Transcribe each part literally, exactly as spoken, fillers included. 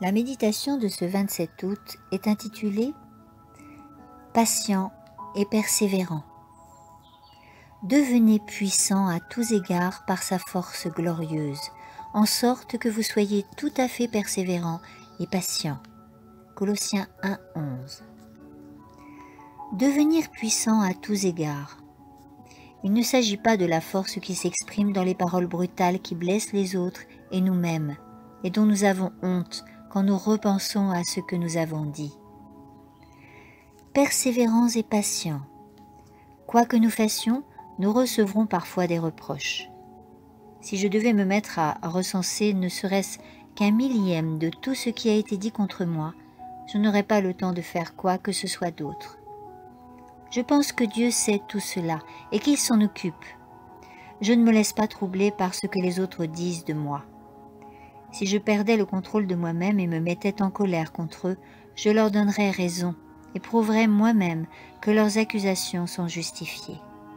La méditation de ce vingt-sept août est intitulée « Patient et persévérant ». Devenez puissant à tous égards par sa force glorieuse, en sorte que vous soyez tout à fait persévérant et patient. Colossiens un, onze. Devenir puissant à tous égards. Il ne s'agit pas de la force qui s'exprime dans les paroles brutales qui blessent les autres et nous-mêmes, et dont nous avons honte quand nous repensons à ce que nous avons dit. Persévérants et patients. Quoi que nous fassions, nous recevrons parfois des reproches. Si je devais me mettre à recenser ne serait-ce qu'un millième de tout ce qui a été dit contre moi, je n'aurais pas le temps de faire quoi que ce soit d'autre. Je pense que Dieu sait tout cela et qu'il s'en occupe. Je ne me laisse pas troubler par ce que les autres disent de moi. Si je perdais le contrôle de moi-même et me mettais en colère contre eux, je leur donnerais raison et prouverais moi-même que leurs accusations sont justifiées.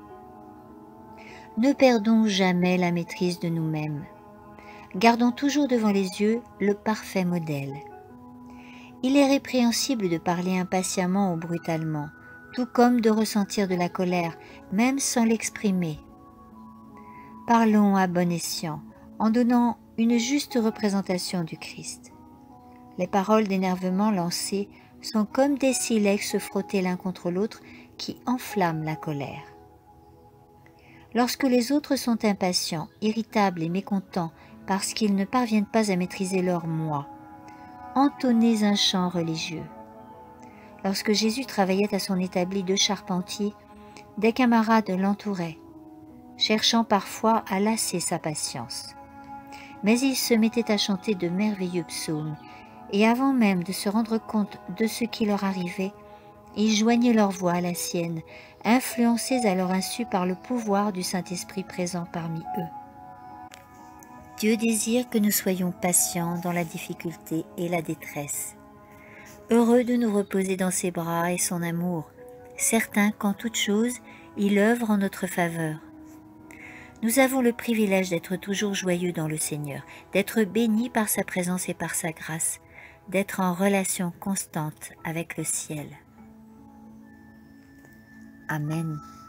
Ne perdons jamais la maîtrise de nous-mêmes. Gardons toujours devant les yeux le parfait modèle. Il est répréhensible de parler impatiemment ou brutalement, tout comme de ressentir de la colère, même sans l'exprimer. Parlons à bon escient, en donnant une juste représentation du Christ. Les paroles d'énervement lancées sont comme des silex frottés l'un contre l'autre qui enflamment la colère. Lorsque les autres sont impatients, irritables et mécontents parce qu'ils ne parviennent pas à maîtriser leur moi, entonnez un chant religieux. Lorsque Jésus travaillait à son établi de charpentier, des camarades l'entouraient, cherchant parfois à lasser sa patience. Mais il se mettait à chanter de merveilleux psaumes, et avant même de se rendre compte de ce qui leur arrivait, ils joignaient leur voix à la sienne, influencés à leur insu par le pouvoir du Saint-Esprit présent parmi eux. Dieu désire que nous soyons patients dans la difficulté et la détresse. Heureux de nous reposer dans ses bras et son amour, certain qu'en toute chose, il œuvre en notre faveur. Nous avons le privilège d'être toujours joyeux dans le Seigneur, d'être bénis par sa présence et par sa grâce, d'être en relation constante avec le ciel. Amen.